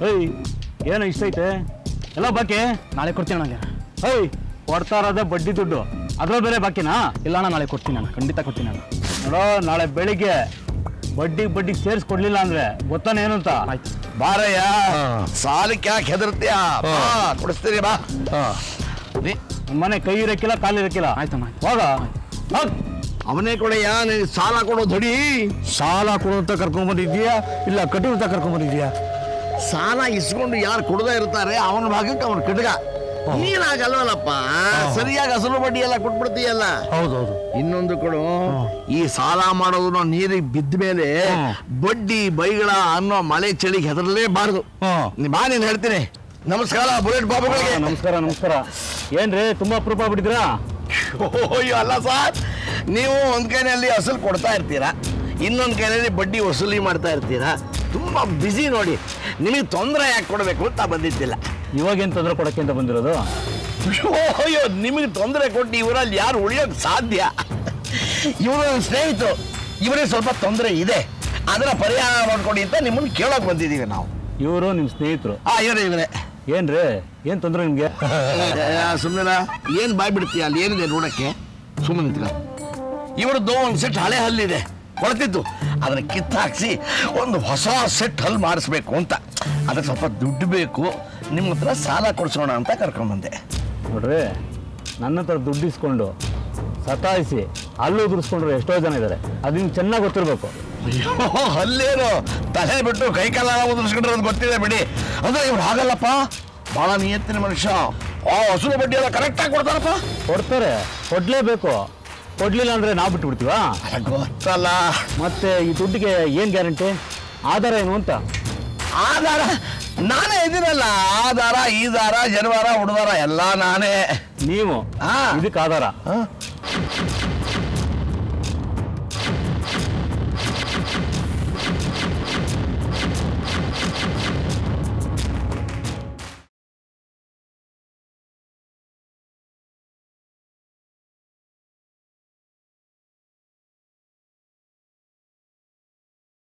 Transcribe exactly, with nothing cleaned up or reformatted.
ಏಯ್ ಏನು ಇಷ್ಟ ಐತೆ ಎಲ್ಲ ಬಾಕಿ ನಾಳೆ ಕೊಡ್ತೀನಿ ನನಗೆ. ಏಯ್ ಕೊಡ್ತಾ ಇರೋದೇ ಬಡ್ಡಿ ದುಡ್ಡು, ಅದ್ರ ಬೇರೆ ಬಾಕಿನಾ? ಇಲ್ಲ ಅಣ್ಣ, ನಾಳೆ ಕೊಡ್ತೀನಿ ನಾನು, ಖಂಡಿತ ಕೊಡ್ತೀನಿ ನಾನು. ನೋಡೋ ನಾಳೆ ಬೆಳಿಗ್ಗೆ ಬಡ್ಡಿ ಬಡ್ಡಿ ಸೇರಿಸಿ ಕೊಡ್ಲಿಲ್ಲ ಅಂದ್ರೆ ಗೊತ್ತಾನೆ ಏನು ಅಂತ. ಆಯ್ತು ಬಾರಯ್ಯ, ಸಾಲಕ್ಕೆ ಯಾಕೆ ಹೆದರ್ತೀಯ? ಕೊಡಿಸ್ತೀರಿ ಬಾ. ಮನೆ ಕೈ ಇರಕ್ಕಿಲ್ಲ ಕಾಲು ಇರಕ್ಕಿಲ್ಲ. ಆಯ್ತಮ್ಮ ಹೋಗ. ಅವನೇ ಕೊಡಯ್ಯ, ನೀನು ಸಾಲ ಕೊಡೋ ಧಡಿ. ಸಾಲ ಕೊಡುವಂತ ಕರ್ಕೊಂಡ್ ಬಂದಿದ್ಯಾ ಇಲ್ಲ ಕಟ್ಟುವಂತ ಕರ್ಕೊಂಡ್ ಬಂದಿದ್ಯಾ? ಸಾಲ ಇಸ್ಕೊಂಡು ಯಾರು ಕೊಡದೇ ಇರ್ತಾರೆ ಅವನ ಭಾಗಕ್ಕೆ ಅವನ ಕಡ್ಗ. ನೀನಾಗಲ್ವಲ್ಲಪ್ಪ, ಸರಿಯಾಗಿ ಅಸಲು ಬಡ್ಡಿ ಎಲ್ಲ ಕೊಟ್ಬಿಡ್ತೀಯಲ್ಲ. ಹೌದೌದು. ಇನ್ನೊಂದು ಕೊಡು, ಈ ಸಾಲ ಮಾಡೋದು ನೀರಿಗೆ ಬಿದ್ದ ಮೇಲೆ ಬಡ್ಡಿ ಬೈಗಳ ಅನ್ನೋ ಮಳೆ ಚಳಿಗೆ ಹೆದರಲೇಬಾರ್ದು. ಬಾ, ನೀನು ಹೇಳ್ತೀನಿ. ನಮಸ್ಕಾರ ಬುಲೆಟ್ ಬಾಬುಗಳಿಗೆ. ನಮಸ್ಕಾರ ನಮಸ್ಕಾರ. ಏನ್ರಿ ತುಂಬಾ ಅಪರೂಪ ಬಿಟ್ಟಿದ್ರಾ? ಅಯ್ಯೋ ಅಲ್ಲ ಸರ್, ನೀವು ಒಂದ್ ಕೈನಲ್ಲಿ ಅಸಲು ಕೊಡ್ತಾ ಇರ್ತೀರಾ, ಇನ್ನೊಂದು ಕೈನಲ್ಲಿ ಬಡ್ಡಿ ವಸೂಲಿ ಮಾಡ್ತಾ ಇರ್ತೀರಾ. ತುಂಬಾ ಬ್ಯುಸಿ ನೋಡಿ. ನಿಮಗೆ ತೊಂದರೆ ಯಾಕೆ ಕೊಡಬೇಕು ಅಂತ ಬಂದಿದ್ದಿಲ್ಲ. ಇವಾಗೇನು ತೊಂದರೆ ಕೊಡಕ್ಕೆ ಅಂತ ಬಂದಿರೋದು? ಅಯ್ಯೋ, ನಿಮಗೆ ತೊಂದರೆ ಕೊಟ್ಟು ಇವರಲ್ಲಿ ಯಾರು ಉಳಿಯೋಕೆ ಸಾಧ್ಯ? ಇವರು ಸ್ನೇಹಿತರು, ಇವರೇ ಸ್ವಲ್ಪ ತೊಂದರೆ ಇದೆ, ಅದರ ಪರಿಹಾರ ಮಾಡ್ಕೊಡಿ ಅಂತ ನಿಮ್ಮನ್ನು ಕೇಳೋಕೆ ಬಂದಿದ್ದೀವಿ ನಾವು. ಇವರು ನಿಮ್ಮ ಸ್ನೇಹಿತರು? ಆ ಇವರೇ ಇವರೇ. ಏನ್ರಿ ಏನ್ ತೊಂದರೆ ನಿಮ್ಗೆ? ಸುಮ್ಮನೆ ಏನ್ ಬಾಯ್ ಬಿಡ್ತೀಯ? ಅಲ್ಲಿ ಏನಿದೆ ನೋಡಕ್ಕೆ, ಸುಮ್ಮನೆ ನಿಂತ್ಕ. ಇವರದ್ದು ಒಂದು ಸೆಟ್ ಹಳೆ ಹಲ್ಲಿದೆ, ಕೊಡ್ತಿದ್ದು, ಅದನ್ನ ಕಿತ್ತಾಕ್ಸಿ ಒಂದು ಹೊಸ ಸೆಟ್ ಹಲ್ ಮಾಡಿಸ್ಬೇಕು ಅಂತ. ಅದಕ್ಕೆ ಸ್ವಲ್ಪ ದುಡ್ಡು ಬೇಕು, ನಿಮ್ಮ ಹತ್ರ ಸಾಲ ಕೊಡ್ಸೋಣ ಅಂತ ಕರ್ಕೊಂಡ್ಬಂದೆ. ನೋಡ್ರಿ, ನನ್ನ ಹತ್ರ ದುಡ್ಡು ಇಸ್ಕೊಂಡು ಸತಾಯಿಸಿ ಹಲ್ಲು ಉದುರಿಸ್ಕೊಂಡ್ರು ಎಷ್ಟೋ ಜನ ಇದ್ದಾರೆ, ಅದು ನಿಮ್ಗೆ ಚೆನ್ನಾಗಿ ಗೊತ್ತಿರ್ಬೇಕು. ಅಯ್ಯೋ, ಹಲ್ಲೇನು ತಲೆ ಬಿಟ್ಟು ಕೈ ಕಾಲ ಉದುರಿಸ್ಕೊಂಡ್ರೆ ಅದು ಗೊತ್ತಿದೆ ಬಿಡಿ. ಅಂದ್ರೆ ಇವ್ರು ಹಾಗಲ್ಲಪ್ಪ, ಬಹಳ ನಿಯತ್ತಿನ ಮನುಷ್ಯ. ಆ ಹಸುರು ಬಡ್ಡಿ ಎಲ್ಲ ಕರೆಕ್ಟಾಗಿ ಕೊಡ್ತಾರಪ್ಪ. ಕೊಡ್ತಾರೆ, ಕೊಡ್ಲೇಬೇಕು. ಕೊಡ್ಲಿಲ್ಲ ಅಂದ್ರೆ ನಾವು ಬಿಟ್ಟು ಬಿಡ್ತೀವಾ? ಗೊತ್ತಲ್ಲ. ಮತ್ತೆ ಈ ದುಡ್ಡಿಗೆ ಏನ್ ಗ್ಯಾರಂಟಿ? ಆಧಾರ ಏನು ಅಂತ? ಆಧಾರ ನಾನೇ ಇದ್ದೀನಲ್ಲ. ಆಧಾರ, ಈ ದಾರ, ಜನವಾರ, ಹುಡುದಾರ ಎಲ್ಲ ನಾನೇ. ನೀವು ಇದಕ್ಕೆ ಆಧಾರ